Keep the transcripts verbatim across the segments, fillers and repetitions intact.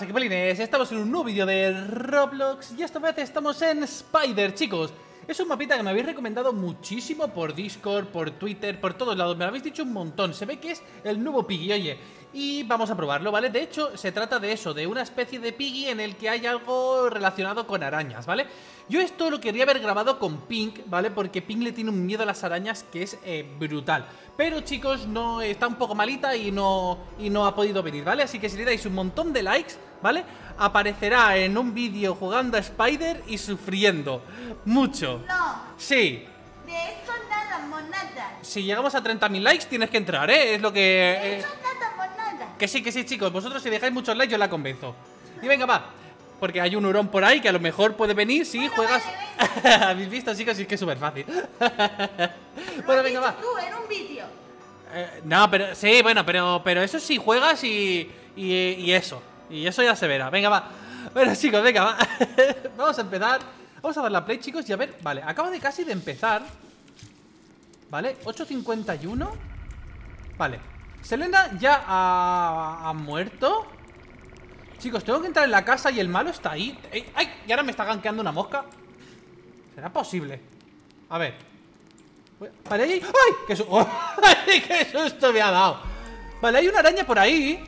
Gepolines, estamos en un nuevo vídeo de Roblox y esta vez estamos en Spider, chicos. Es un mapita que me habéis recomendado muchísimo por Discord, por Twitter, por todos lados. Me lo habéis dicho un montón. Se ve que es el nuevo Piggy, oye. Y vamos a probarlo, ¿vale? De hecho, se trata de eso, de una especie de Piggy en el que hay algo relacionado con arañas, ¿vale? Yo esto lo quería haber grabado con Pink, ¿vale? Porque Pink le tiene un miedo a las arañas que es eh, brutal. Pero, chicos, no está un poco malita y no, y no ha podido venir, ¿vale? Así que si le dais un montón de likes, ¿vale? Aparecerá en un vídeo jugando a Spider y sufriendo mucho. No. Sí. De eso nada, monada. Si llegamos a treinta mil likes tienes que entrar, ¿eh? Es lo que... De Eh, eso nada, monada. que sí, que sí, chicos. Vosotros si dejáis muchos likes yo la convenzo. Y venga, va. Porque hay un hurón por ahí que a lo mejor puede venir si Bueno, juegas... vale, ¿Habéis visto, chicos? Sí, es que es súper fácil. Lo Bueno, has venga, dicho va. tú en un vídeo. Eh, no, pero sí, bueno, pero, pero eso sí juegas y, y, y eso. Y eso ya se verá. Venga, va. Bueno, chicos, venga, va. Vamos a empezar. Vamos a dar la play, chicos, y a ver. Vale, acaba de casi de empezar. Vale, ocho cincuenta y uno. Vale, Selena ya ha, ha muerto. Chicos, tengo que entrar en la casa y el malo está ahí. ¡Ey! ¡Ay! Y ahora me está gankeando una mosca. ¿Será posible? A ver. Vale, ahí. ¡Ay! ¡Qué, su oh, ¡ay! ¡Qué susto me ha dado! Vale, hay una araña por ahí.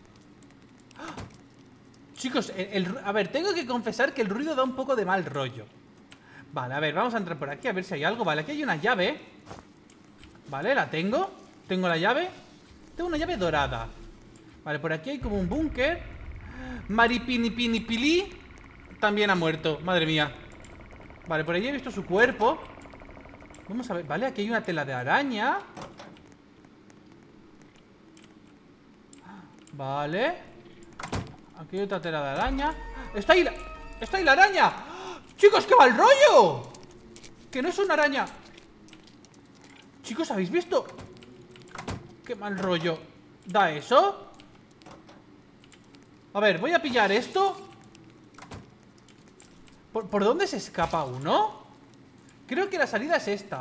Chicos, el, el, a ver, tengo que confesar que el ruido da un poco de mal rollo. Vale, a ver, vamos a entrar por aquí a ver si hay algo. Vale, aquí hay una llave. Vale, la tengo. Tengo la llave. Tengo una llave dorada. Vale, por aquí hay como un búnker. Maripini Pini Pili también ha muerto, madre mía. Vale, por ahí he visto su cuerpo. Vamos a ver, vale, aquí hay una tela de araña. Vale. Aquí hay otra tela de araña. ¡Está ahí la, está ahí la araña! ¡Chicos, qué mal rollo! Que no es una araña. Chicos, ¿habéis visto? Qué mal rollo da eso. A ver, voy a pillar esto. ¿Por, ¿por dónde se escapa uno? Creo que la salida es esta.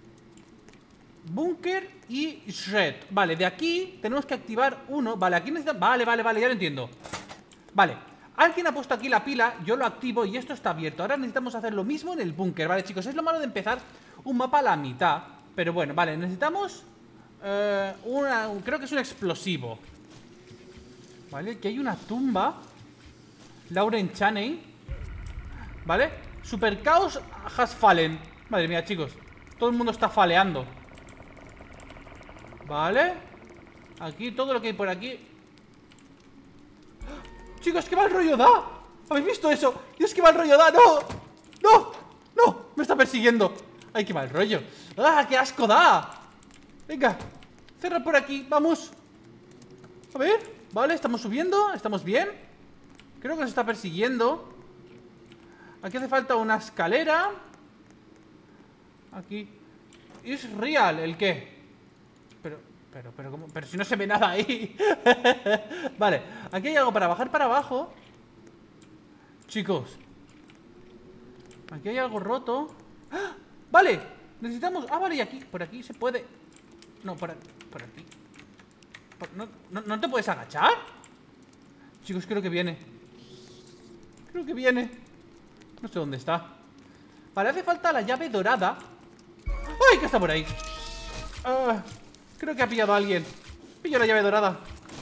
Búnker y Shred. Vale, de aquí tenemos que activar uno. Vale, aquí necesitamos... Vale, vale, vale, ya lo entiendo. Vale, alguien ha puesto aquí la pila. Yo lo activo y esto está abierto. Ahora necesitamos hacer lo mismo en el búnker. Vale, chicos, es lo malo de empezar un mapa a la mitad. Pero bueno, vale, necesitamos eh, una... Creo que es un explosivo. Vale, aquí hay una tumba. Lauren Chaney. Vale, Super Chaos has fallen. Madre mía, chicos, todo el mundo está faleando. Vale. Aquí, todo lo que hay por aquí. Chicos, qué mal rollo da. ¿Habéis visto eso? Dios, qué mal rollo da, no. No, no, me está persiguiendo. Ay, qué mal rollo. Ah, qué asco da. Venga, cerra por aquí, vamos. A ver. Vale, estamos subiendo, estamos bien. Creo que nos está persiguiendo. Aquí hace falta una escalera. Aquí. ¿Es real el qué? Pero, pero, pero, ¿cómo? Pero si no se ve nada ahí. Vale, aquí hay algo para bajar para abajo. Chicos, aquí hay algo roto. ¡Ah! Vale, necesitamos... Ah, vale, y aquí, por aquí se puede... No, por, por aquí. ¿No, no, ¿No te puedes agachar? Chicos, creo que viene. Creo que viene. No sé dónde está. Vale, hace falta la llave dorada. ¡Ay, que está por ahí! Uh, creo que ha pillado a alguien. Pillo la llave dorada.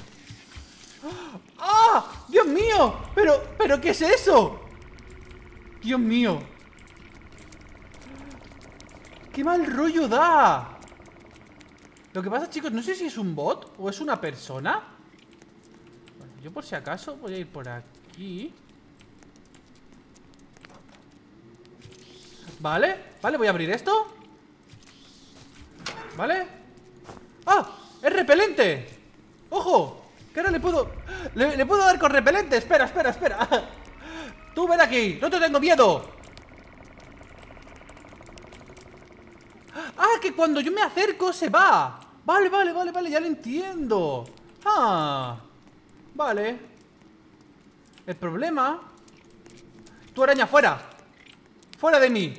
¡Ah! ¡Dios mío! Pero, pero, ¿qué es eso? Dios mío. ¡Qué mal rollo da! Lo que pasa, chicos, no sé si es un bot o es una persona. Bueno, yo por si acaso voy a ir por aquí. Vale, vale, voy a abrir esto. Vale. ¡Ah! ¡Es repelente! ¡Ojo! Que ahora le puedo... Le, le puedo dar con repelente. Espera, espera, espera. Tú ven aquí, no te tengo miedo. ¡Ah! Que cuando yo me acerco se va. Vale, vale, vale, vale, ya lo entiendo. Ah, vale. El problema... Tu araña, fuera. Fuera de mí.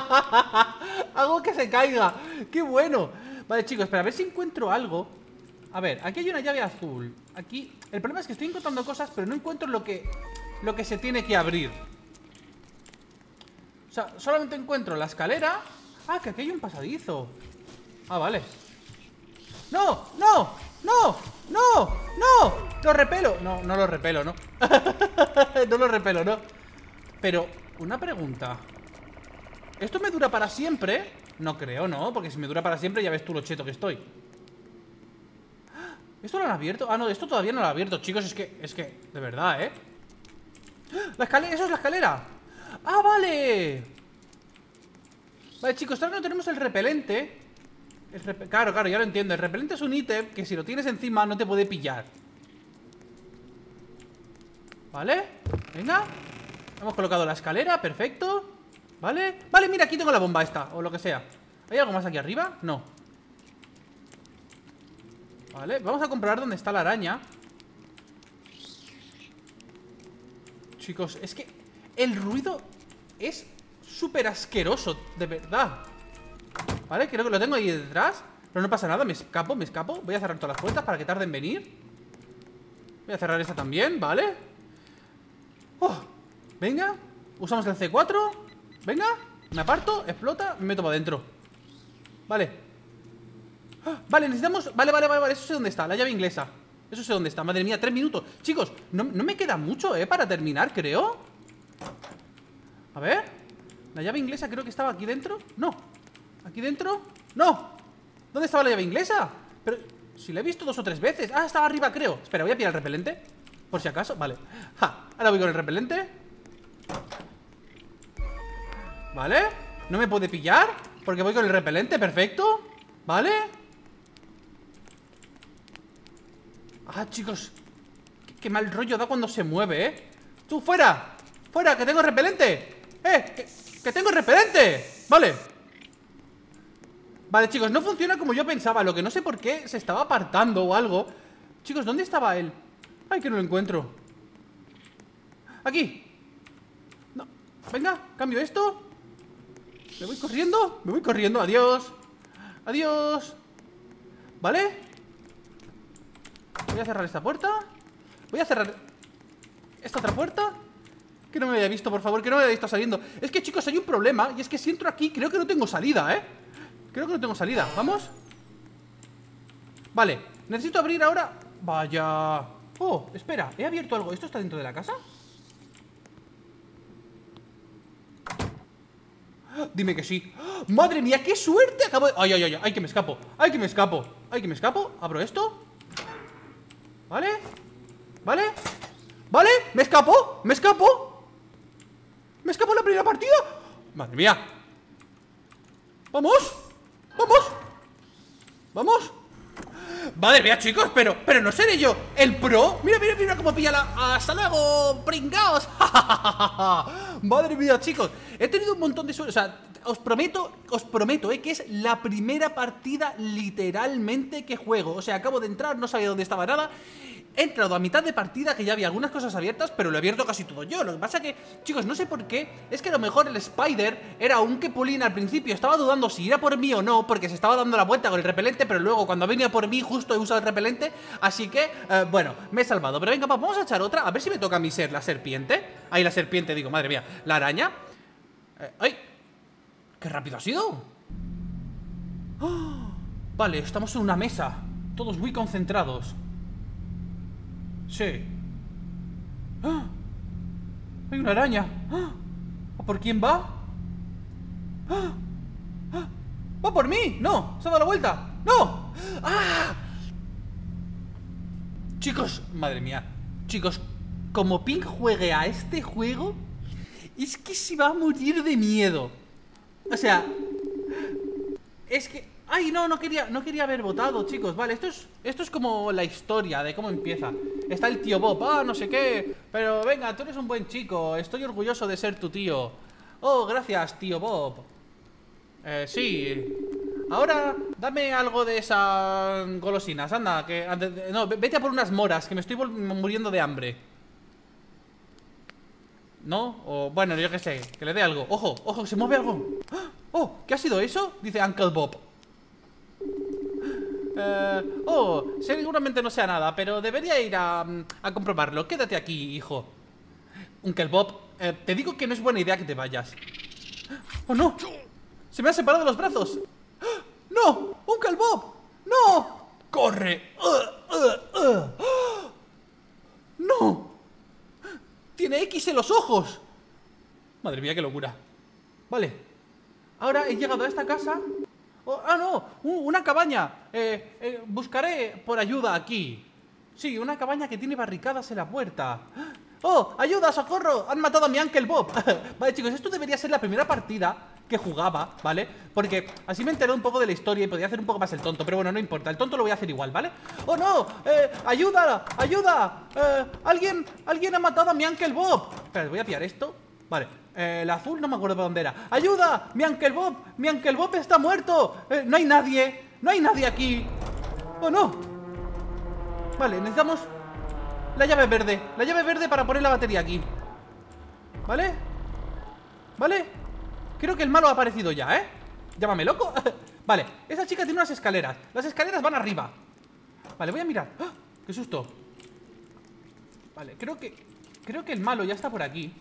Hago que se caiga. Qué bueno. Vale, chicos, espera, a ver si encuentro algo. A ver, aquí hay una llave azul. Aquí, el problema es que estoy encontrando cosas, pero no encuentro lo que Lo que se tiene que abrir. O sea, solamente encuentro la escalera. Ah, que aquí hay un pasadizo. Ah, vale. ¡No! ¡No! ¡No! ¡No! ¡No! ¡Lo repelo! No, no lo repelo, ¿no? No lo repelo, ¿no? Pero, una pregunta. ¿Esto me dura para siempre? No creo, ¿no? Porque si me dura para siempre ya ves tú lo cheto que estoy. ¿Esto lo han abierto? Ah, no, esto todavía no lo han abierto, chicos. Es que, es que, de verdad, ¿eh? La escalera, eso es la escalera. ¡Ah, vale! Vale, chicos, ahora no tenemos el repelente. el rep Claro, claro, ya lo entiendo. El repelente es un ítem que si lo tienes encima no te puede pillar. ¿Vale? Venga. Hemos colocado la escalera, perfecto. ¿Vale? Vale, mira, aquí tengo la bomba esta, o lo que sea. ¿Hay algo más aquí arriba? No. Vale, vamos a comprobar dónde está la araña. Chicos, es que el ruido es súper asqueroso, de verdad. Vale, creo que lo tengo ahí detrás. Pero no pasa nada, me escapo, me escapo. Voy a cerrar todas las puertas para que tarde en venir. Voy a cerrar esta también, ¿vale? Oh, venga, usamos el C cuatro. Venga, me aparto, explota, me meto para adentro. Vale. Vale, necesitamos... Vale, vale, vale, vale, eso sé dónde está, la llave inglesa. Eso sé dónde está, madre mía, tres minutos. Chicos, no, no me queda mucho, ¿eh? Para terminar, creo. A ver. La llave inglesa creo que estaba aquí dentro. No. ¿Aquí dentro? ¡No! ¿Dónde estaba la llave inglesa? Pero si la he visto dos o tres veces. Ah, estaba arriba, creo. Espera, voy a pillar el repelente por si acaso, vale. Ja, ahora voy con el repelente. Vale. No me puede pillar porque voy con el repelente, perfecto. Vale. Ah, chicos, qué, qué mal rollo da cuando se mueve, ¿eh? ¡Tú, fuera! ¡Fuera, que tengo repelente! ¡Eh! ¡Que, que tengo repelente! Vale. Vale, chicos, no funciona como yo pensaba. Lo que no sé por qué se estaba apartando o algo. Chicos, ¿dónde estaba él? Ay, que no lo encuentro. Aquí. No. Venga, cambio esto. Me voy corriendo, me voy corriendo, adiós. Adiós. ¿Vale? Voy a cerrar esta puerta. Voy a cerrar esta otra puerta. Que no me había visto, por favor, que no me había visto saliendo. Es que, chicos, hay un problema. Y es que si entro aquí, creo que no tengo salida, ¿eh? Creo que no tengo salida, ¿vamos? Vale, necesito abrir ahora. Vaya. Oh, espera, he abierto algo. ¿Esto está dentro de la casa? Dime que sí. ¡Madre mía, qué suerte! Acabo de... ¡Ay, ay, ay! ¡Ay, que me escapo! ¡Ay, que me escapo! ¡Ay, que me escapo! Abro esto. ¿Vale? ¿Vale? ¿Vale? ¿Me escapo? ¿Me escapo? ¿Me escapo en la primera partida? ¡Madre mía! ¡Vamos! ¡Vamos! ¡Vamos! Madre mía, chicos, pero, pero no seré yo el pro. Mira, mira, mira cómo pilla la... ¡Hasta luego, pringaos! Madre mía, chicos, he tenido un montón de suerte. O sea, os prometo, os prometo, eh, que es la primera partida literalmente que juego. O sea, acabo de entrar, no sabía dónde estaba nada. He entrado a mitad de partida, que ya había algunas cosas abiertas, pero lo he abierto casi todo yo. Lo que pasa que, chicos, no sé por qué. Es que a lo mejor el Spider era un Kepulín al principio. Estaba dudando si ir a por mí o no, porque se estaba dando la vuelta con el repelente. Pero luego cuando venía por mí justo he usado el repelente. Así que, eh, bueno, me he salvado. Pero venga, vamos a echar otra, a ver si me toca a mí ser la serpiente. Ahí la serpiente, digo, madre mía, la araña. eh, ¡Ay! ¡Qué rápido ha sido! ¡Oh! Vale, estamos en una mesa, todos muy concentrados. Sí. ¡Ah! Hay una araña. ¡Ah! ¿A por quién va? ¡Ah! ¡Ah! ¡Va por mí! ¡No! ¡Se ha dado la vuelta! ¡No! ¡Ah! Chicos, madre mía. Chicos, como Pink juegue a este juego, es que se va a morir de miedo. O sea, es que... ¡Ay, no! No quería, no quería haber votado, chicos. Vale, esto es, esto es como la historia de cómo empieza. Está el tío Bob, ah, no sé qué. Pero venga, tú eres un buen chico. Estoy orgulloso de ser tu tío. Oh, gracias, tío Bob. Eh, sí. Ahora, dame algo de esas golosinas. Anda, que... No, vete a por unas moras, que me estoy muriendo de hambre. ¿No? O, bueno, yo qué sé, que le dé algo. Ojo, ojo, se mueve algo. Oh, ¿qué ha sido eso? Dice Uncle Bob. Eh, oh, seguramente no sea nada, pero debería ir a, a comprobarlo. Quédate aquí, hijo. Uncle Bob, eh, te digo que no es buena idea que te vayas. ¡Oh, no! ¡Se me han separado los brazos! ¡No! ¡Uncle Bob! ¡No! ¡Corre! Uh, uh, uh. ¡No! ¡Tiene X en los ojos! Madre mía, qué locura. Vale. Ahora he llegado a esta casa. Oh, ¡ah, no! Una cabaña. eh, eh, Buscaré por ayuda aquí. Sí, una cabaña que tiene barricadas en la puerta. ¡Oh! ¡Ayuda! ¡Socorro! ¡Han matado a mi Uncle Bob! Vale, chicos, esto debería ser la primera partida que jugaba, ¿vale? Porque así me enteré un poco de la historia y podía hacer un poco más el tonto. Pero bueno, no importa, el tonto lo voy a hacer igual, ¿vale? ¡Oh, no! Eh, ¡ayuda! ¡Ayuda! Eh, ¿Alguien, alguien ha matado a mi Uncle Bob! Espera, voy a pillar esto. Vale, eh, el azul no me acuerdo para dónde era. ¡Ayuda! ¡Mi Uncle Bob! ¡Mi Uncle Bob está muerto! Eh, no hay nadie, no hay nadie aquí. ¡Oh, no! Vale, necesitamos la llave verde, la llave verde para poner la batería aquí. ¿Vale? ¿Vale? Creo que el malo ha aparecido ya, ¿eh? Llámame loco. Vale, esa chica tiene unas escaleras. Las escaleras van arriba. Vale, voy a mirar. ¡Ah! ¡Qué susto! Vale, creo que Creo que el malo ya está por aquí.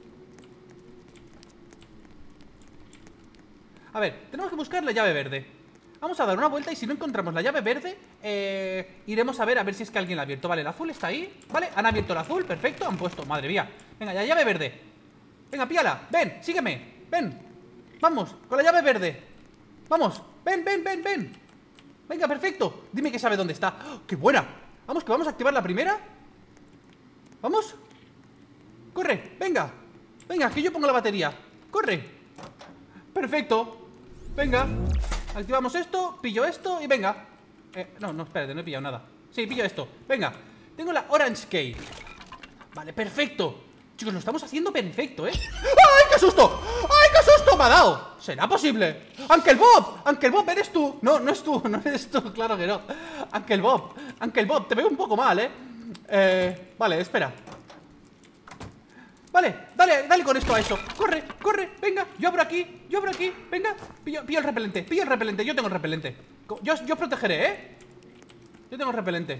A ver, tenemos que buscar la llave verde. Vamos a dar una vuelta y si no encontramos la llave verde eh, iremos a ver a ver si es que alguien la ha abierto. Vale, el azul está ahí. Vale, han abierto el azul, perfecto, han puesto, madre mía. Venga, ya llave verde. Venga, píala, ven, sígueme, ven. Vamos, con la llave verde. Vamos, ven, ven, ven, ven. Venga, perfecto, dime que sabe dónde está. ¡Oh, qué buena! Vamos, que vamos a activar la primera. Vamos. Corre, venga. Venga, que yo pongo la batería. Corre. Perfecto. Venga. Activamos esto, pillo esto y venga. eh, No, no, espérate, no he pillado nada. Sí, pillo esto, venga. Tengo la Orange Key. Vale, perfecto. Chicos, lo estamos haciendo perfecto, ¿eh? ¡Ay, qué susto! ¡Ay, qué susto me ha dado! ¿Será posible? ¡Uncle Bob! ¡Uncle Bob, eres tú! No, no es tú, no eres tú, claro que no. Uncle Bob, Uncle Bob, te veo un poco mal, ¿eh? Eh, vale, espera. Vale, dale, dale con esto a eso. Corre, corre, venga, yo abro aquí, yo abro aquí, venga. Pillo, pillo el repelente, pillo el repelente, yo tengo el repelente. Yo, yo os protegeré, ¿eh? Yo tengo el repelente.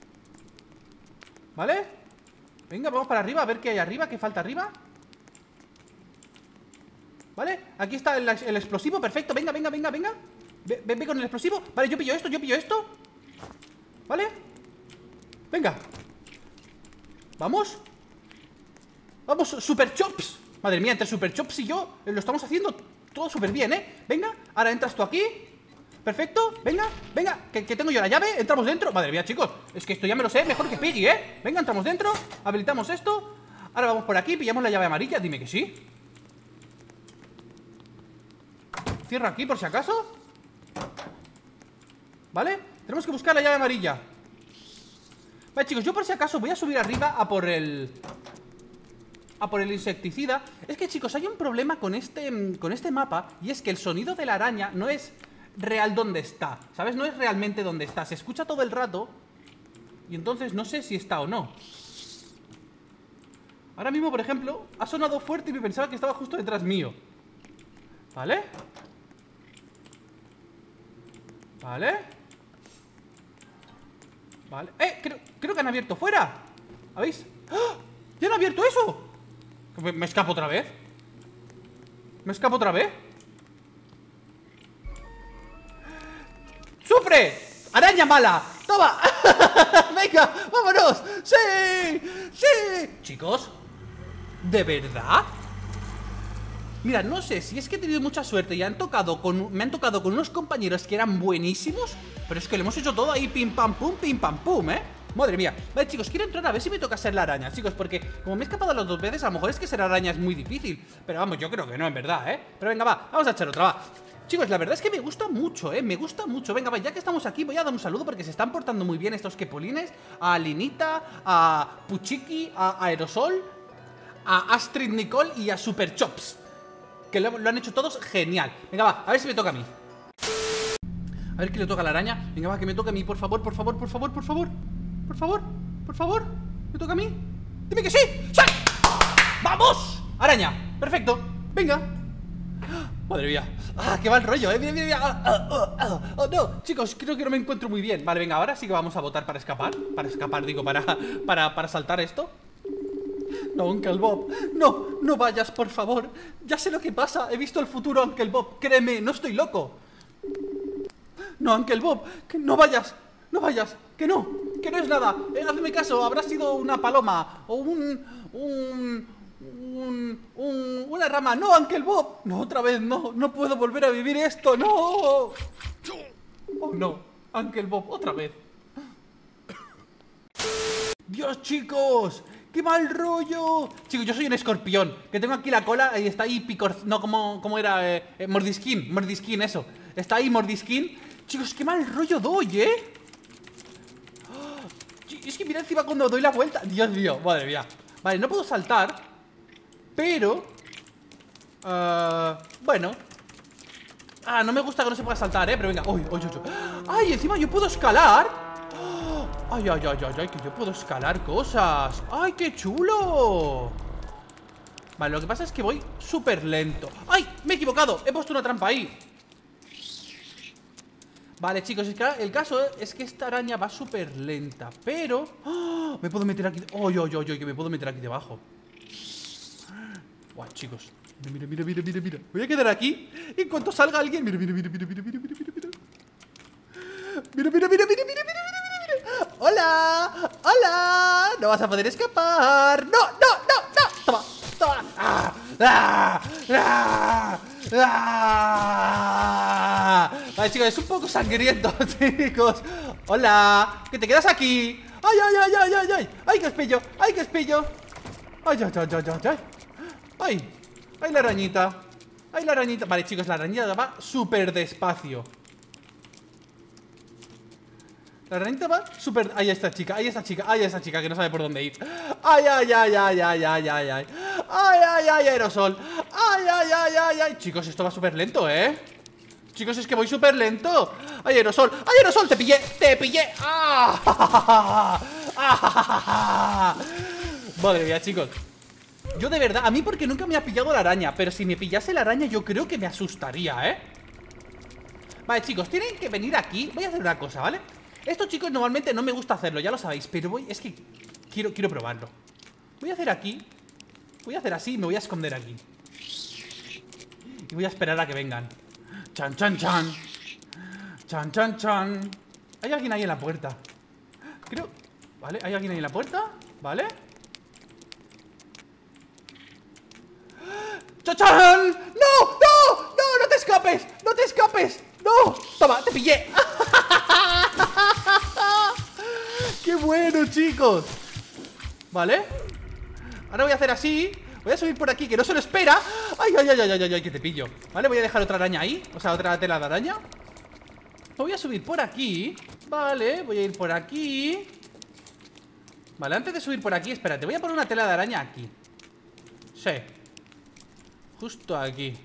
¿Vale? Venga, vamos para arriba, a ver qué hay arriba, qué falta arriba. ¿Vale? Aquí está el, el explosivo, perfecto, venga, venga, venga, venga. Ven, ven, ven con el explosivo. Vale, yo pillo esto, yo pillo esto. ¿Vale? Venga. Vamos. Vamos, Super Chops. Madre mía, entre Super Chops y yo lo estamos haciendo todo súper bien, ¿eh? Venga, ahora entras tú aquí. Perfecto, venga, venga, que, que tengo yo la llave, entramos dentro. Madre mía, chicos, es que esto ya me lo sé mejor que Piggy, ¿eh? Venga, entramos dentro, habilitamos esto. Ahora vamos por aquí, pillamos la llave amarilla, dime que sí. Cierro aquí por si acaso. ¿Vale? Tenemos que buscar la llave amarilla. Vale, chicos, yo por si acaso voy a subir arriba a por el... A por el insecticida. Es que, chicos, hay un problema con este, con este mapa. Y es que el sonido de la araña no es real donde está, ¿sabes? No es realmente donde está, se escucha todo el rato. Y entonces no sé si está o no. Ahora mismo, por ejemplo, ha sonado fuerte y me pensaba que estaba justo detrás mío. ¿Vale? Vale. Vale. ¡Eh! Creo, creo que han abierto fuera. ¿Habéis? ¡Ah! ¡Ya han abierto eso! ¿Me, me escapo otra vez? ¿Me escapo otra vez? ¡Sufre! ¡Araña mala! ¡Toma! ¡Venga! ¡Vámonos! ¡Sí! ¡Sí! Chicos, ¿de verdad? Mira, no sé si es que he tenido mucha suerte y han tocado con, me han tocado con unos compañeros que eran buenísimos, pero es que lo hemos hecho todo ahí pim pam pum, pim pam pum, ¿eh? Madre mía. Vale, chicos, quiero entrar a ver si me toca ser la araña, chicos, porque como me he escapado las dos veces, a lo mejor es que ser araña es muy difícil. Pero vamos, yo creo que no, en verdad, ¿eh? Pero venga, va, vamos a echar otra, va. Chicos, la verdad es que me gusta mucho, ¿eh? Me gusta mucho. Venga, va, ya que estamos aquí voy a dar un saludo porque se están portando muy bien estos quepolines. A Linita, a Puchiki, a Aerosol, a Astrid Nicole y a Super Chops, que lo, lo han hecho todos genial. Venga, va, a ver si me toca a mí. A ver qué le toca a la araña. Venga, va, que me toque a mí, por favor, por favor, por favor, por favor. Por favor, por favor. ¿Me toca a mí? ¡Dime que sí! ¡Sí! ¡Vamos! Araña, perfecto, venga. Madre mía. ¡Ah, qué mal rollo, eh! ¡Mira, mira, mira! ¡Ah, ah, ah, ah! ¡Oh, no! Chicos, creo que no me encuentro muy bien. Vale, venga, ahora sí que vamos a votar para escapar. Para escapar, digo, para, para, para saltar esto. No, Uncle Bob, no, no vayas, por favor. Ya sé lo que pasa, he visto el futuro, Uncle Bob. Créeme, no estoy loco. No, Uncle Bob, que no vayas, no vayas, que no, que no es nada. Eh, hazme caso, habrá sido una paloma o un... un... un... un... una rama. No, Uncle Bob, no, otra vez, no, no puedo volver a vivir esto, no. Oh, no, Uncle Bob, otra vez. Dios, chicos, ¡qué mal rollo! Chicos, yo soy un escorpión, que tengo aquí la cola y está ahí picor... No, como, como era... Eh, eh, mordisquín, mordisquín, eso. Está ahí mordisquín. Chicos, qué mal rollo doy, ¿eh? Oh, es que mira encima cuando doy la vuelta. Dios mío, madre mía. Vale, no puedo saltar, pero... Uh, bueno. Ah, no me gusta que no se pueda saltar, ¿eh? Pero venga, uy, uy, uy. ¡Ay, encima yo puedo escalar! Ay, ay, ay, ay, ay, que yo puedo escalar cosas. ¡Ay, qué chulo! Vale, lo que pasa es que voy súper lento. ¡Ay, me he equivocado! He puesto una trampa ahí. Vale, chicos, es que el caso es que esta araña va súper lenta. Pero... ¡oh! Me puedo meter aquí... ¡ay, ay, ay, ay! Que me puedo meter aquí debajo. ¡Guau, chicos! Mira, mira, mira, mira, mira. Voy a quedar aquí. Y en cuanto salga alguien... Mira, mira, mira, mira, mira, mira, mira, mira. Mira, mira, mira, mira, mira, mira. ¡Hola! ¡Hola! ¡No vas a poder escapar! ¡No, no, no, no! ¡Toma! ¡Toma! ¡Ah! ¡Ah! ¡Ah! ¡Ah! Vale, chicos, es un poco sangriento, chicos. ¡Hola! ¡Que te quedas aquí! ¡Ay, ay, ay, ay, ay! ¡Ay, ay que os pillo! ¡Ay, que os pillo! ¡Ay, ay, ay, ay, ay! ¡Ay! ¡Ay, la arañita! ¡Ay, la arañita! Vale, chicos, la arañita va súper despacio. La ranita va súper... Ahí está chica, ahí está chica, ahí está chica que no sabe por dónde ir. Ay, ay, ay, ay, ay, ay, ay, ay. Ay, ay, ay, aerosol. Ay, ay, ay, ay, ay. Chicos, esto va súper lento, ¿eh? Chicos, es que voy súper lento. Ay, aerosol, ay, aerosol, te pillé, te pillé. ¡Ah! ¡Ah! Madre mía, chicos. Yo de verdad, a mí porque nunca me ha pillado la araña, pero si me pillase la araña yo creo que me asustaría, ¿eh? Vale, chicos, tienen que venir aquí. Voy a hacer una cosa, ¿vale? Esto, chicos, normalmente no me gusta hacerlo, ya lo sabéis. Pero voy, es que quiero, quiero probarlo. Voy a hacer aquí. Voy a hacer así y me voy a esconder aquí. Y voy a esperar a que vengan. Chan, chan, chan. Chan, chan, chan. Hay alguien ahí en la puerta. Creo... Vale, hay alguien ahí en la puerta. Vale. ¡Chan, chan! ¡No! ¡No! ¡No! ¡No te escapes! ¡No te escapes! ¡No! ¡Toma! ¡Te pillé! ¡Qué bueno, chicos! Vale. Ahora voy a hacer así. Voy a subir por aquí, que no se lo espera. ¡Ay, ay, ay, ay, ay, ay! Que te pillo. Vale, voy a dejar otra araña ahí. O sea, otra tela de araña. Voy a subir por aquí. Vale, voy a ir por aquí. Vale, antes de subir por aquí, espérate, voy a poner una tela de araña aquí. Sí. Justo aquí.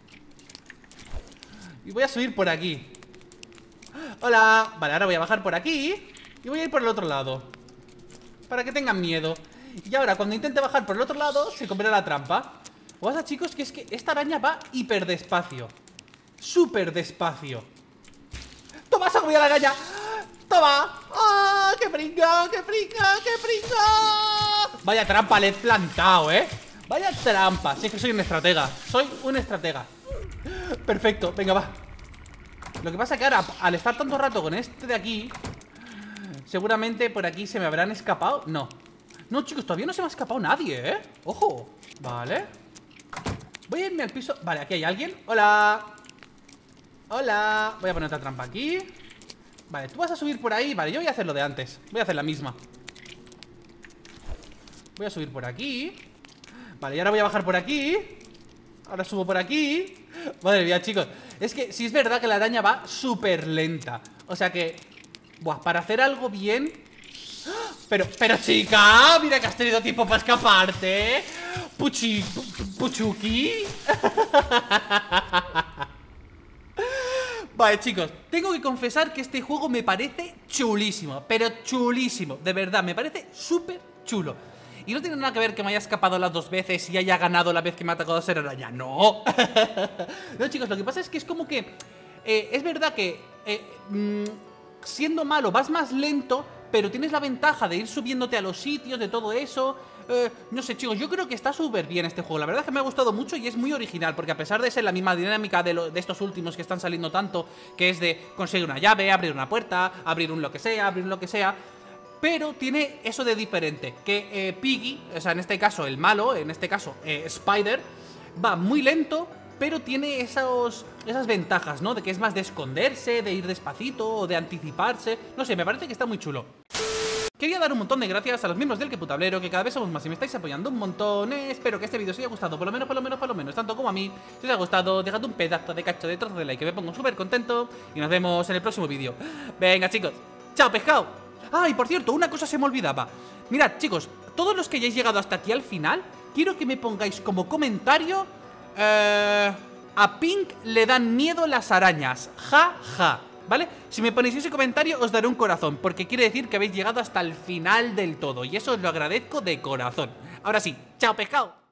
Y voy a subir por aquí. Hola. Vale, ahora voy a bajar por aquí. Y voy a ir por el otro lado, para que tengan miedo. Y ahora, cuando intente bajar por el otro lado, se comerá la trampa. O pasa, chicos, que es que esta araña va hiper despacio. Súper despacio. ¡Toma, se ha comido la araña! ¡Toma! ¡Ah! ¡Qué brinca! ¡Qué brinca! ¡Qué brinca! Vaya trampa le he plantado, ¿eh? Vaya trampa. Si es que soy un estratega. Soy un estratega. Perfecto, venga, va. Lo que pasa es que ahora, al estar tanto rato con este de aquí, seguramente por aquí se me habrán escapado. No. No, chicos, todavía no se me ha escapado nadie, ¿eh? ¡Ojo! Vale. Voy a irme al piso. Vale, aquí hay alguien. ¡Hola! ¡Hola! Voy a poner otra trampa aquí. Vale, tú vas a subir por ahí. Vale, yo voy a hacer lo de antes. Voy a hacer la misma. Voy a subir por aquí. Vale, y ahora voy a bajar por aquí. Ahora subo por aquí. Madre mía, chicos. Es que sí es verdad que la araña va súper lenta. O sea que... Buah, para hacer algo bien... Pero, pero chica, mira que has tenido tiempo para escaparte. Puchi... Puchuki. Vale, chicos, tengo que confesar que este juego me parece chulísimo. Pero chulísimo, de verdad, me parece súper chulo. Y no tiene nada que ver que me haya escapado las dos veces y haya ganado la vez que me ha atacado a ser araña. No. No, chicos, lo que pasa es que es como que eh, es verdad que eh, mmm, siendo malo vas más lento, pero tienes la ventaja de ir subiéndote a los sitios, de todo eso. Eh, no sé, chicos, yo creo que está súper bien este juego. La verdad es que me ha gustado mucho y es muy original, porque a pesar de ser la misma dinámica de, lo, de estos últimos que están saliendo tanto, que es de conseguir una llave, abrir una puerta, abrir un lo que sea, abrir un lo que sea, pero tiene eso de diferente, que eh, Piggy, o sea, en este caso el malo, en este caso eh, Spider, va muy lento, pero tiene esos, esas ventajas, ¿no? De que es más de esconderse, de ir despacito o de anticiparse. No sé, me parece que está muy chulo. Quería dar un montón de gracias a los miembros del Queputablero, que cada vez somos más y me estáis apoyando un montón. eh, Espero que este vídeo os haya gustado, por lo menos, por lo menos, por lo menos, tanto como a mí. Si os ha gustado, dejad un pedazo de cacho de trozo de like, que me pongo súper contento. Y nos vemos en el próximo vídeo. Venga, chicos, chao, pescado. Ah, y por cierto, una cosa se me olvidaba. Mirad, chicos, todos los que hayáis llegado hasta aquí al final, quiero que me pongáis como comentario eh, a Pink le dan miedo las arañas. Ja, ja. ¿Vale? Si me ponéis ese comentario os daré un corazón, porque quiere decir que habéis llegado hasta el final del todo, y eso os lo agradezco de corazón. Ahora sí, chao, pescado.